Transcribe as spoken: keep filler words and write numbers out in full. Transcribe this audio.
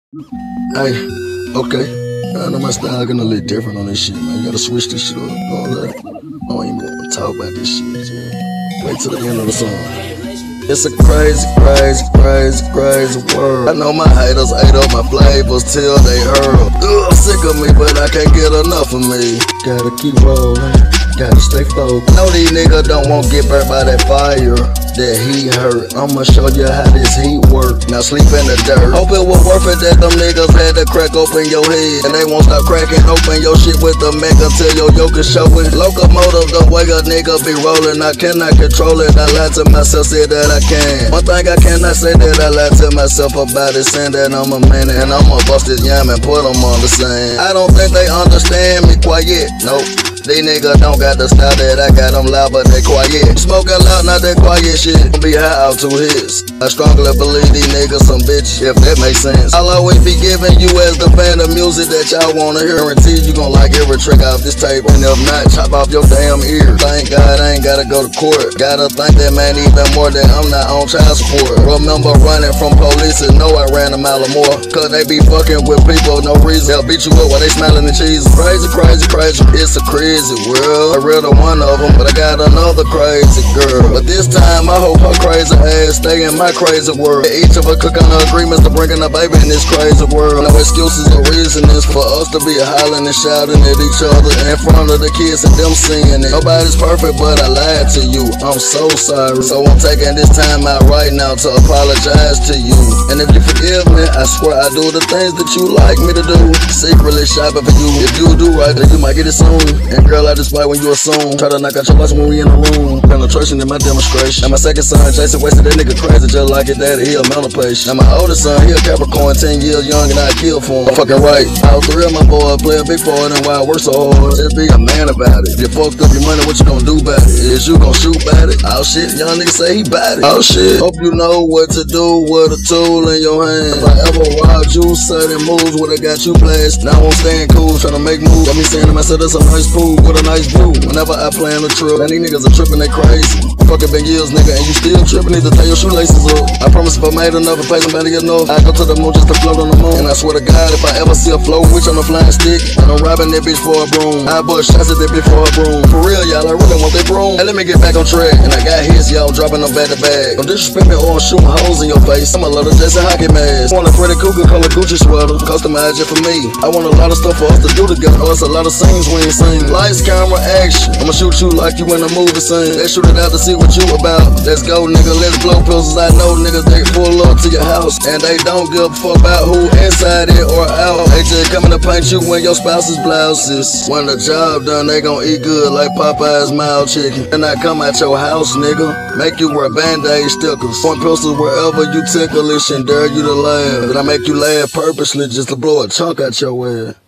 Hey, okay. I know my style gonna look different on this shit, man. You gotta switch this shit up. All that. I don't even want to talk about this shit, man. Wait till the end of the song. It's a crazy, crazy, crazy, crazy world. I know my haters ate up my flavors till they hurl. Ugh, sick of me, but I can't get enough of me. Gotta keep rolling, gotta stay focused. Know these niggas don't want to get burnt by that fire. That heat hurt, I'ma show you how this heat work. Now sleep in the dirt. Hope it was worth it that them niggas had to crack open your head. And they won't stop cracking open your shit with the Mac until your yoke is showing. Locomotive, the way a nigga be rolling, I cannot control it. I lied to myself, said that I can. One thing I cannot say that I lied to myself about is saying that I'm a man and I'ma bust this yam and put them on the sand. I don't think they understand me quite yet, nope. These niggas don't got the style that I got, I'm loud but they quiet. Smoking loud, not that quiet shit. Be high out to his. I strongly believe these niggas some bitch, if that makes sense. I'll always be giving you as the fan of music that y'all wanna hear. Guarantee you gon' like every trick off this tape. And if not, chop off your damn ear. Thank God I ain't gotta go to court. Gotta thank that man even more that I'm not on child support. Remember running from police and know I ran a mile or more. Cause they be fucking with people, no reason. They'll beat you up while they smelling the cheese. Crazy, crazy, crazy, it's a crazy world. I read a one of them, but I got another crazy girl. But this time I hope her crazy ass stay in my crazy world. Each of us cooking the agreements to bringing a baby in this crazy world. No excuses or reasons for us to be hollering and shouting at each other in front of the kids and them seeing it. Nobody's perfect, but I lied to you. I'm so sorry. So I'm taking this time out right now to apologize to you. And if you forgive me, I swear I do the things that you like me to do. Secretly shopping for you. If you do right, then you might get it soon. And girl, I just fight when you assume. Try to knock out your lights when we in the room. Penetration in my demonstration. Now my second son, Jason, wasted that nigga crazy just like his daddy. He a mental patient. Now my oldest son, he a Capricorn, ten years young and I kill for him. I'm fucking right. All three of my boys play a big part and why I work so hard. Just be a man about it. If you fucked up your money, what you gonna do about it? Is you gonna shoot about it? Oh shit, young nigga say he bad it. Oh shit. Hope you know what to do with a tool in your hand. If I ever robbed you, certain moves would have got you blessed. Now I'm staying cool, trying to make moves. Got me saying to myself, that's a nice pool with a nice view. Whenever I plan a trip, man, these niggas are tripping, they crazy. Fucking been years, nigga, and you still tripping. Need to tie your shoelaces up. I promise if I made enough, if I somebody enough, I go to the moon just to float on the moon. And I swear to God, if I ever see a flow witch on a flying stick, and I'm robbing that bitch for a broom, I bust shots at that bitch for a broom. For real, y'all, I really want that broom. Hey, let me get back on track. And I got hits, y'all, dropping them back to back. Don't disrespect me or I'm shooting holes in your face. I'm a little Jason hockey mask. Want a Freddy Cougar color Gucci sweater, customized it for me. I want a lot of stuff for us to do together. Us a lot of scenes we ain't seen. Lights, camera, action. I'ma shoot you like you in a movie scene. Let's shoot it out to see what you about. Let's go, nigga, let's blow pistols. I know niggas, they pull up to your house and they don't give a fuck about who inside it or out. They just coming to paint you in your spouse's blouses. When the job done, they gon' eat good like Popeye's mild chicken. And I come out your house, nigga, make you wear band-aid stickers. Point pistols wherever you ticklish and dare you to laugh. Then I make you laugh purposely just to blow a chunk out your ass.